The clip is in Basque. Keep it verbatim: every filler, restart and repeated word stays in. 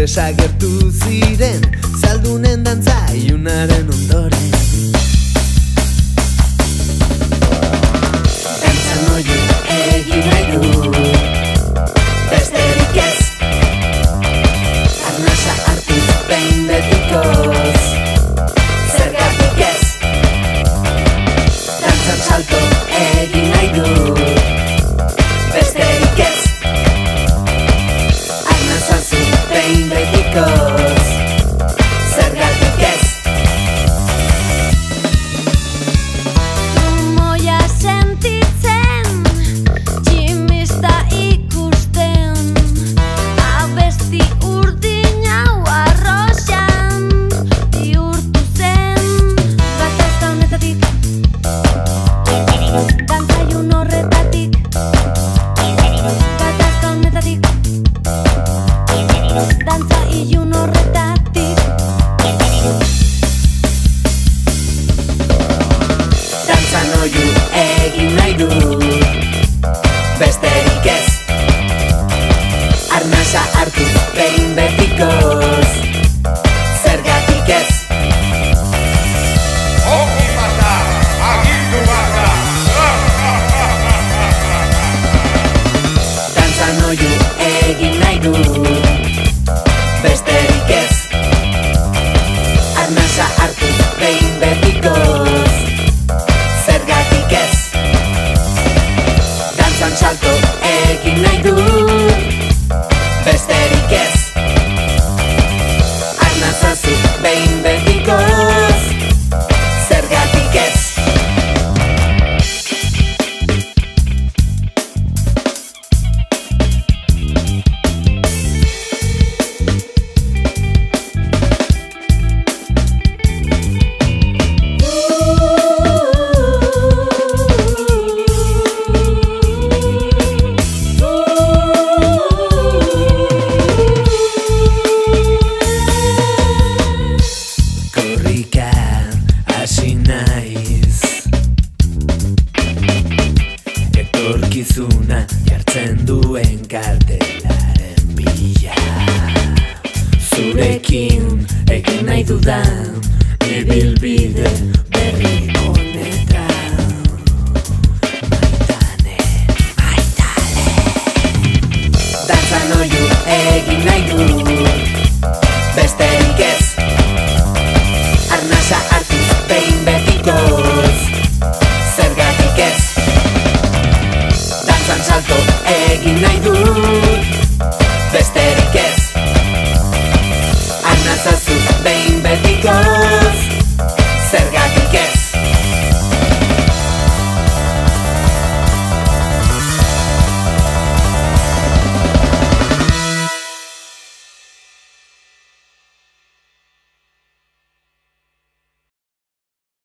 desagertu ziren zaldunen dantza ilunaren ondoren. Dantzan oiu egin nahi du, besterik ez, arnasa hartuz behin betikoz, zergatik ez. Dantzan salto egin nahi du, besterik ez, arnasa zu behin betikoz, zergatik ez. Trumoia sentitzen, tximista ikusten, abesti urdin hau arroxan bihurtu zen. Gatazka honetatik, dantza ilun horretatik, gatazka honetatik, dantza ilun horretatik. Dantzan oiu egin nahi du, besterik ez, arnasa hartu